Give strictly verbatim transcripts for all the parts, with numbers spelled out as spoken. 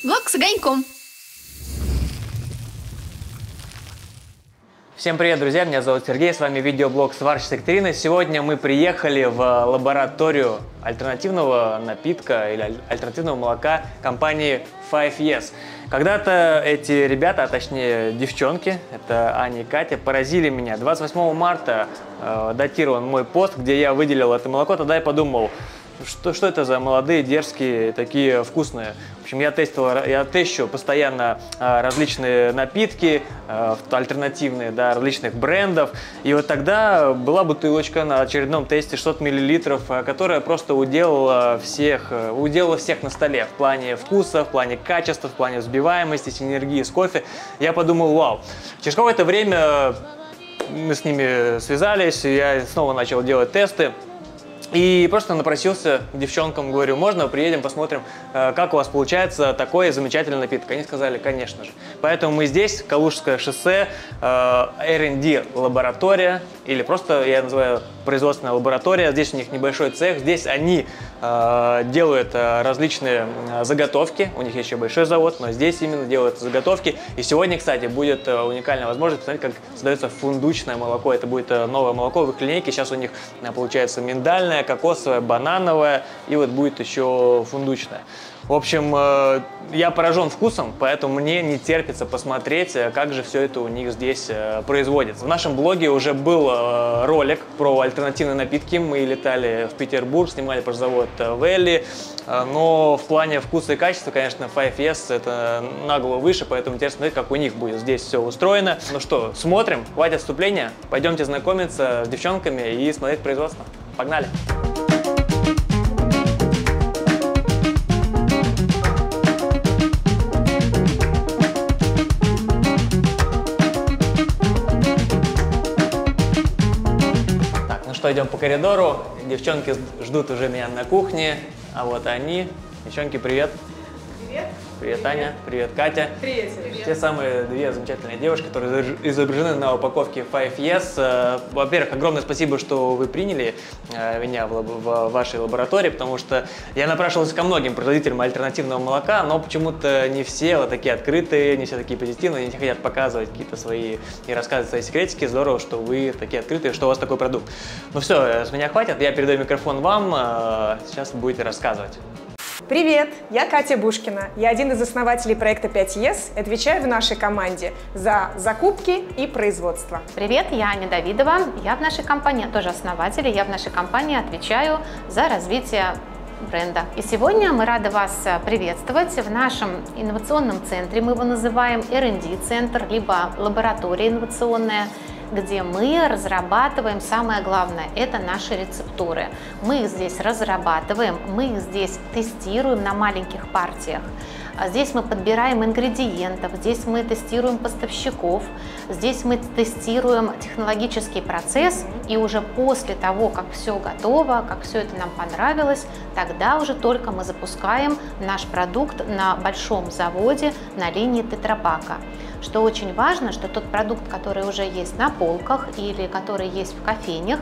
Влог с огоньком. Всем привет, друзья! Меня зовут Сергей, с вами видеоблог «Сварщица Екатерина». Сегодня мы приехали в лабораторию альтернативного напитка или альтернативного молока компании файв ес. Когда-то эти ребята, а точнее девчонки, это Аня и Катя, поразили меня. двадцать восьмого марта э, датирован мой пост, где я выделил это молоко. Тогда я подумал, что, что это за молодые, дерзкие, такие вкусные. В общем, я тестил, я тещу постоянно а, различные напитки, а, альтернативные, да, различных брендов. И вот тогда была бутылочка на очередном тесте шестьсот миллилитров, которая просто уделала всех, уделала всех на столе в плане вкуса, в плане качества, в плане взбиваемости, синергии с кофе. Я подумал, вау. Через какое-то время мы с ними связались, и я снова начал делать тесты. И просто напросился к девчонкам, говорю, можно приедем, посмотрим, как у вас получается такой замечательный напиток. Они сказали, конечно же. Поэтому мы здесь, Калужское шоссе, эр энд ди лаборатория, или просто я называю производственная лаборатория. Здесь у них небольшой цех, здесь они делают различные заготовки. У них есть еще большой завод, но здесь именно делают заготовки. И сегодня, кстати, будет уникальная возможность посмотреть, как создается фундучное молоко. Это будет новое молоко в их линейке. Сейчас у них получается миндальное, кокосовое, банановое, и вот будет еще фундучное. В общем, я поражен вкусом, поэтому мне не терпится посмотреть, как же все это у них здесь производится. В нашем блоге уже был ролик про альтернативные напитки. Мы летали в Петербург, снимали про завод Велли, но в плане вкуса и качества, конечно, файв ес это нагло выше, поэтому интересно смотреть, как у них будет здесь все устроено. Ну что, смотрим, хватит отступления, пойдемте знакомиться с девчонками и смотреть производство. Погнали! Так, ну что, идем по коридору. Девчонки ждут уже меня на кухне, а вот они. Девчонки, привет! Привет! Привет, привет, Таня. Привет, Катя. Привет, привет. Те самые две замечательные девушки, которые изображены на упаковке файв ес. Во-первых, огромное спасибо, что вы приняли меня в, в вашей лаборатории, потому что я напрашивался ко многим производителям альтернативного молока, но почему-то не все вот такие открытые, не все такие позитивные, не все хотят показывать какие-то свои и рассказывать свои секретики. Здорово, что вы такие открытые, что у вас такой продукт. Ну все, с меня хватит, я передаю микрофон вам, сейчас будете рассказывать. Привет, я Катя Бушкина. Я один из основателей проекта пять ес, отвечаю в нашей команде за закупки и производство. Привет, я Аня Давидова. Я в нашей компании, тоже основатель, я в нашей компании отвечаю за развитие бренда. И сегодня мы рады вас приветствовать в нашем инновационном центре. Мы его называем эр энд ди-центр, либо лаборатория инновационная, где мы разрабатываем, самое главное, это наши рецептуры. Мы их здесь разрабатываем, мы их здесь тестируем на маленьких партиях. Здесь мы подбираем ингредиентов, здесь мы тестируем поставщиков, здесь мы тестируем технологический процесс, и уже после того, как все готово, как все это нам понравилось, тогда уже только мы запускаем наш продукт на большом заводе на линии тетрапака. Что очень важно, что тот продукт, который уже есть на полках или который есть в кофейнях,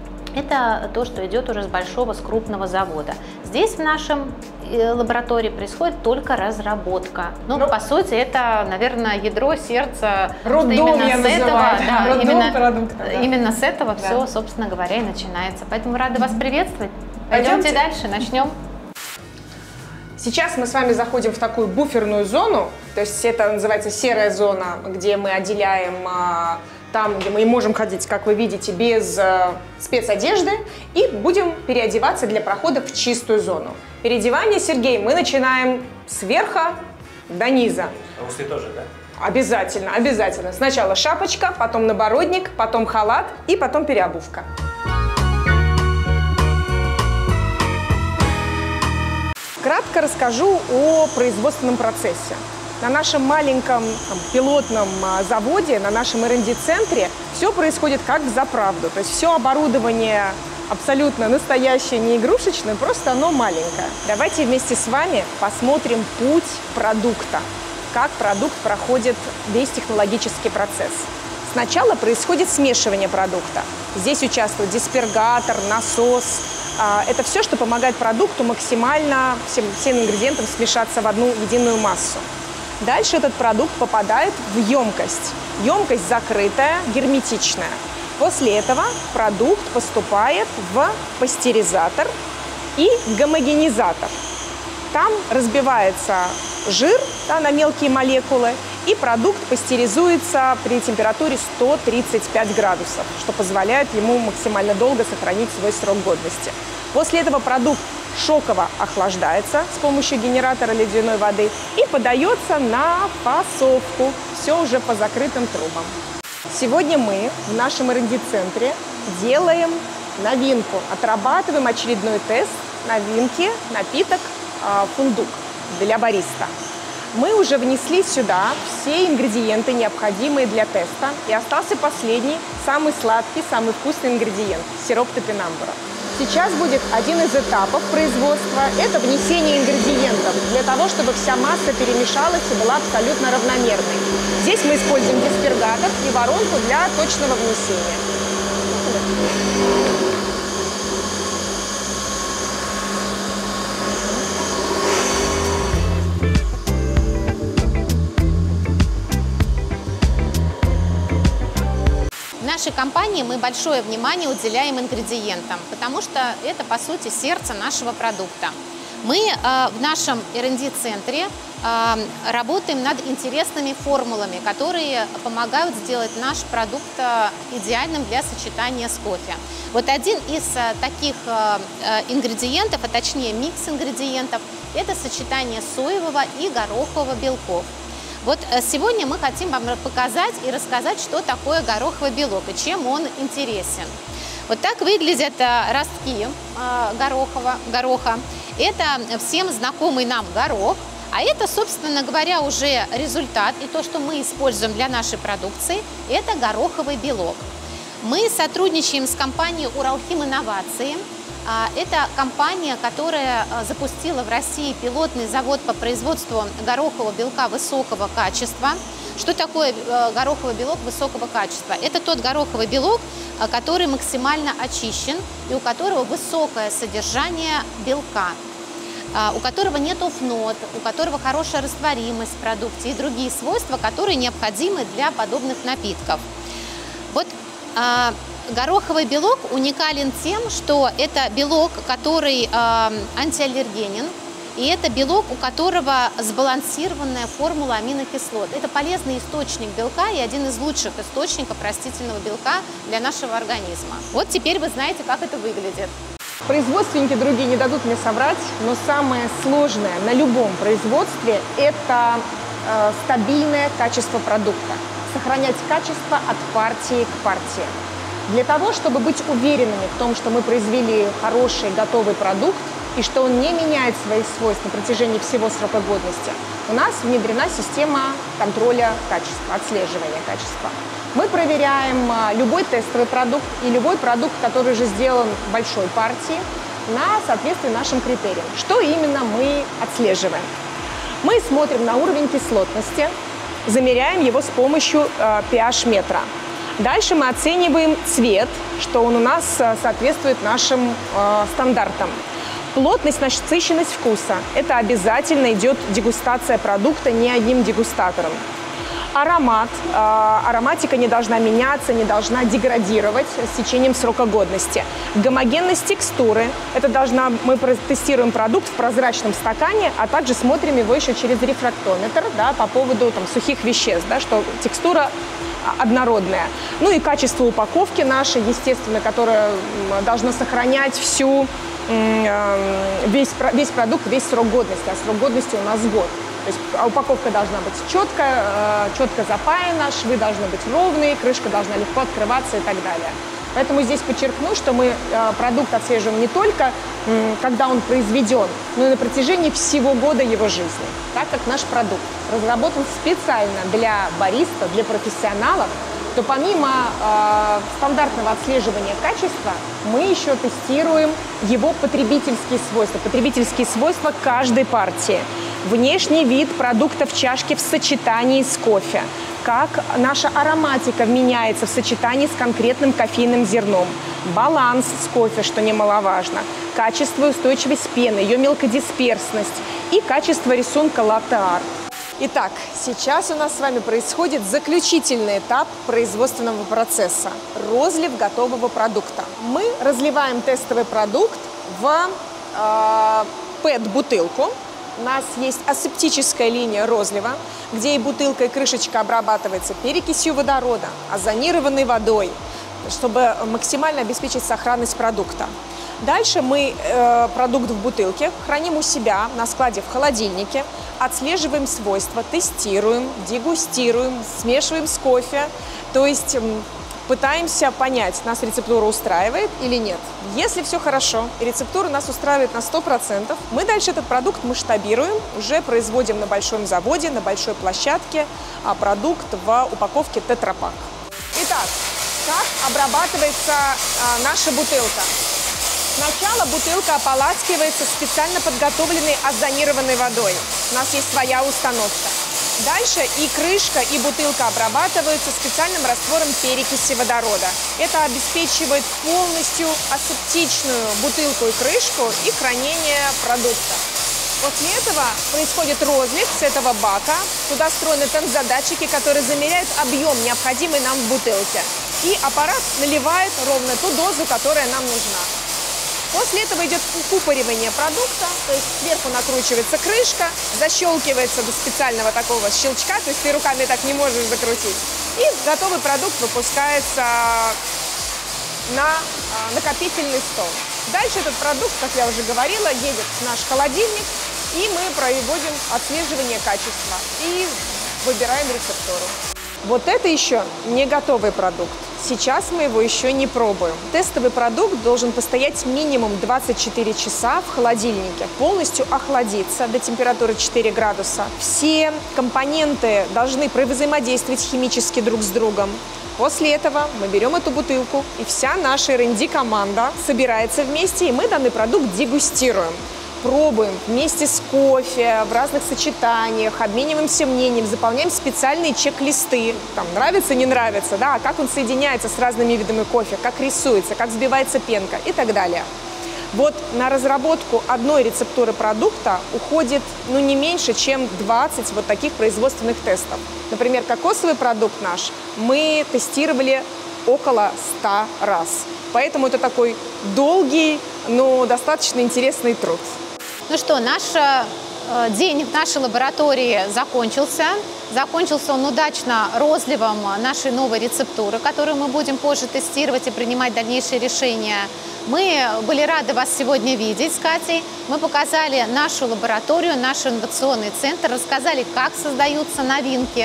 это то, что идет уже с большого, с крупного завода. Здесь в нашем лаборатории происходит только разработка. Ну, ну по сути, это, наверное, ядро, сердце. Роддом я с этого, да, Роддом именно, продукта, да. именно с этого да. все, собственно говоря, и начинается. Поэтому рады вас приветствовать. Пойдемте, Пойдемте дальше, начнем. Сейчас мы с вами заходим в такую буферную зону, то есть это называется серая зона, где мы отделяем а, там, где мы можем ходить, как вы видите, без а, спецодежды, и будем переодеваться для прохода в чистую зону. Переодевание, Сергей, мы начинаем с верха до низа. А усы тоже, да? Обязательно, обязательно. Сначала шапочка, потом набородник, потом халат и потом переобувка. Кратко расскажу о производственном процессе. На нашем маленьком там, пилотном а, заводе, на нашем эр энд ди-центре все происходит как взаправду. То есть все оборудование абсолютно настоящее, не игрушечное, просто оно маленькое. Давайте вместе с вами посмотрим путь продукта, как продукт проходит весь технологический процесс. Сначала происходит смешивание продукта. Здесь участвует диспергатор, насос, Это все, что помогает продукту максимально всем, всем ингредиентам смешаться в одну единую массу. Дальше этот продукт попадает в емкость. Емкость закрытая, герметичная. После этого продукт поступает в пастеризатор и гомогенизатор. Там разбивается жир, да, на мелкие молекулы, и продукт пастеризуется при температуре сто тридцать пять градусов, что позволяет ему максимально долго сохранить свой срок годности. После этого продукт шоково охлаждается с помощью генератора ледяной воды и подается на фасовку. Все уже по закрытым трубам. Сегодня мы в нашем эр энд ди-центре делаем новинку, отрабатываем очередной тест новинки, напиток э, фундук для бариста. Мы уже внесли сюда все ингредиенты, необходимые для теста, и остался последний, самый сладкий, самый вкусный ингредиент – сироп топинамбура. Сейчас будет один из этапов производства – это внесение ингредиентов, для того, чтобы вся масса перемешалась и была абсолютно равномерной. Здесь мы используем диспергатор и воронку для точного внесения. В нашей компании мы большое внимание уделяем ингредиентам, потому что это, по сути, сердце нашего продукта. Мы э, в нашем эр энд ди-центре э, работаем над интересными формулами, которые помогают сделать наш продукт э, идеальным для сочетания с кофе. Вот один из э, таких э, ингредиентов, а точнее микс ингредиентов, это сочетание соевого и горохового белков. Вот сегодня мы хотим вам показать и рассказать, что такое гороховый белок и чем он интересен. Вот так выглядят ростки горохова, гороха. Это всем знакомый нам горох, а это, собственно говоря, уже результат и то, что мы используем для нашей продукции, это гороховый белок. Мы сотрудничаем с компанией Уралхим Инновации. Это компания, которая запустила в России пилотный завод по производству горохового белка высокого качества. Что такое гороховый белок высокого качества? Это тот гороховый белок, который максимально очищен и у которого высокое содержание белка, у которого нет офнот, у которого хорошая растворимость в продукте и другие свойства, которые необходимы для подобных напитков. Вот гороховый белок уникален тем, что это белок, который э, антиаллергенен, и это белок, у которого сбалансированная формула аминокислот. Это полезный источник белка и один из лучших источников растительного белка для нашего организма. Вот теперь вы знаете, как это выглядит. Производственники другие не дадут мне соврать, но самое сложное на любом производстве – это э, стабильное качество продукта. Сохранять качество от партии к партии. Для того, чтобы быть уверенными в том, что мы произвели хороший, готовый продукт, и что он не меняет свои свойства на протяжении всего срока годности, у нас внедрена система контроля качества, отслеживания качества. Мы проверяем любой тестовый продукт и любой продукт, который уже сделан в большой партии, на соответствие нашим критериям. Что именно мы отслеживаем? Мы смотрим на уровень кислотности, замеряем его с помощью э, pH-метра. Дальше мы оцениваем цвет, что он у нас соответствует нашим э, стандартам. Плотность, насыщенность вкуса. Это обязательно идет дегустация продукта не одним дегустатором. Аромат. Э, ароматика не должна меняться, не должна деградировать с течением срока годности. Гомогенность текстуры. Это должна, мы тестируем продукт в прозрачном стакане, а также смотрим его еще через рефрактометр, да, по поводу там, сухих веществ, да, что текстура однородная. Ну и качество упаковки нашей, естественно, которая должна сохранять всю, весь, весь продукт, весь срок годности. А срок годности у нас год. То есть упаковка должна быть четко, четко запаяна, швы должны быть ровные, крышка должна легко открываться и так далее. Поэтому здесь подчеркну, что мы продукт отслеживаем не только, когда он произведен, но и на протяжении всего года его жизни. Так как наш продукт разработан специально для бариста, для профессионалов, то помимо э, стандартного отслеживания качества, мы еще тестируем его потребительские свойства, потребительские свойства каждой партии. Внешний вид продукта в чашке в сочетании с кофе, как наша ароматика меняется в сочетании с конкретным кофейным зерном, баланс с кофе, что немаловажно, качество и устойчивость пены, ее мелкодисперсность и качество рисунка латте-арт. Итак, сейчас у нас с вами происходит заключительный этап производственного процесса – розлив готового продукта. Мы разливаем тестовый продукт в э, пэт-бутылку. У нас есть асептическая линия розлива, где и бутылка, и крышечка обрабатывается перекисью водорода, озонированной водой, чтобы максимально обеспечить сохранность продукта. Дальше мы э, продукт в бутылке храним у себя на складе в холодильнике, отслеживаем свойства, тестируем, дегустируем, смешиваем с кофе, то есть э, пытаемся понять, нас рецептура устраивает или нет. Если все хорошо и рецептура нас устраивает на сто процентов, мы дальше этот продукт масштабируем, уже производим на большом заводе, на большой площадке а продукт в упаковке тетрапак. Итак, как обрабатывается а, наша бутылка? Сначала бутылка ополаскивается специально подготовленной озонированной водой. У нас есть своя установка. Дальше и крышка, и бутылка обрабатываются специальным раствором перекиси водорода. Это обеспечивает полностью асептичную бутылку и крышку и хранение продукта. После этого происходит розлив с этого бака. Туда встроены темзадатчики, которые замеряют объем, необходимый нам в бутылке. И аппарат наливает ровно ту дозу, которая нам нужна. После этого идет укупоривание продукта, то есть сверху накручивается крышка, защелкивается до специального такого щелчка, то есть ты руками так не можешь закрутить. И готовый продукт выпускается на накопительный стол. Дальше этот продукт, как я уже говорила, едет в наш холодильник, и мы проводим отслеживание качества и выбираем рецептуру. Вот это еще не готовый продукт. Сейчас мы его еще не пробуем. Тестовый продукт должен постоять минимум двадцать четыре часа в холодильнике, полностью охладиться до температуры четыре градуса. Все компоненты должны взаимодействовать химически друг с другом. После этого мы берем эту бутылку, и вся наша эр энд ди-команда собирается вместе, и мы данный продукт дегустируем. Пробуем вместе с кофе, в разных сочетаниях, обмениваемся мнением, заполняем специальные чек-листы. Там нравится, не нравится, да, как он соединяется с разными видами кофе, как рисуется, как взбивается пенка и так далее. Вот на разработку одной рецептуры продукта уходит ну, не меньше, чем двадцать вот таких производственных тестов. Например, кокосовый продукт наш мы тестировали около ста раз. Поэтому это такой долгий, но достаточно интересный труд. Ну что, наш э, день в нашей лаборатории закончился. Закончился он удачно розливом нашей новой рецептуры, которую мы будем позже тестировать и принимать дальнейшие решения. Мы были рады вас сегодня видеть с Катей. Мы показали нашу лабораторию, наш инновационный центр, рассказали, как создаются новинки.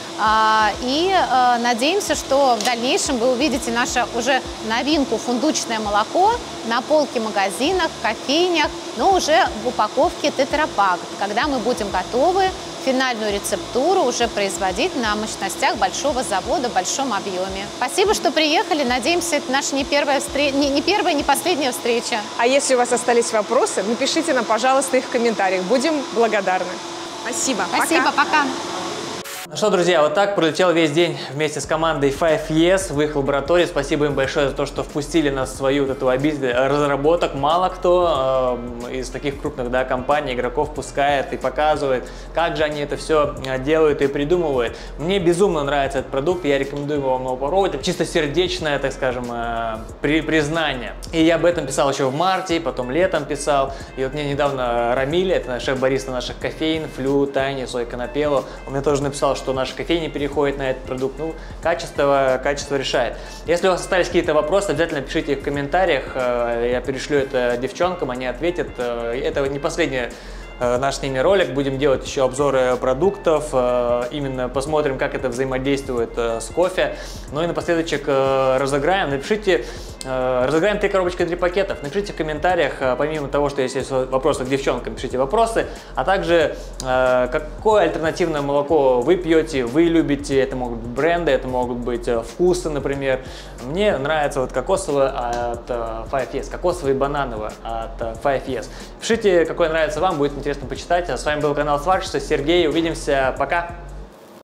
И надеемся, что в дальнейшем вы увидите нашу уже новинку фундучное молоко на полке магазинах, кофейнях, но уже в упаковке тетрапак, когда мы будем готовы финальную рецептуру уже производить на мощностях большого завода в большом объеме. Спасибо, что приехали. Надеемся, это наша не первая, встр... не, не первая, не последняя встреча. А если у вас остались вопросы, напишите нам, пожалуйста, их в комментариях. Будем благодарны. Спасибо. Спасибо. Пока. Пока. Ну что, друзья, вот так пролетел весь день вместе с командой файв ес в их лаборатории. Спасибо им большое за то, что впустили нас в свою вот эту обитель разработок. Мало кто э, из таких крупных да, компаний, игроков пускает и показывает, как же они это все делают и придумывают. Мне безумно нравится этот продукт, я рекомендую вам его попробовать. Это чисто сердечное, так скажем, э, при, признание. И я об этом писал еще в марте, потом летом писал. И вот мне недавно Рамиль, это шеф-бариста наших кофеин, Флю, Тайни, Сой Конопело, он мне тоже написал, что наша кофейня переходит на этот продукт. Ну, качество, качество решает. Если у вас остались какие-то вопросы, обязательно пишите их в комментариях. Я перешлю это девчонкам, они ответят. Это не последнее наш с ними ролик, будем делать еще обзоры продуктов, именно посмотрим, как это взаимодействует с кофе. Ну и напоследочек разыграем, напишите, разыграем три коробочки, три пакетов, напишите в комментариях, помимо того, что если есть вопросы к девчонкам, пишите вопросы, а также какое альтернативное молоко вы пьете, вы любите, это могут быть бренды, это могут быть вкусы, например. Мне нравится вот кокосовое от файв ес, кокосовое и банановое от файв ес. Пишите, какое нравится вам, будет интересно почитать. А с вами был канал Сварщица, Сергей. Увидимся. Пока!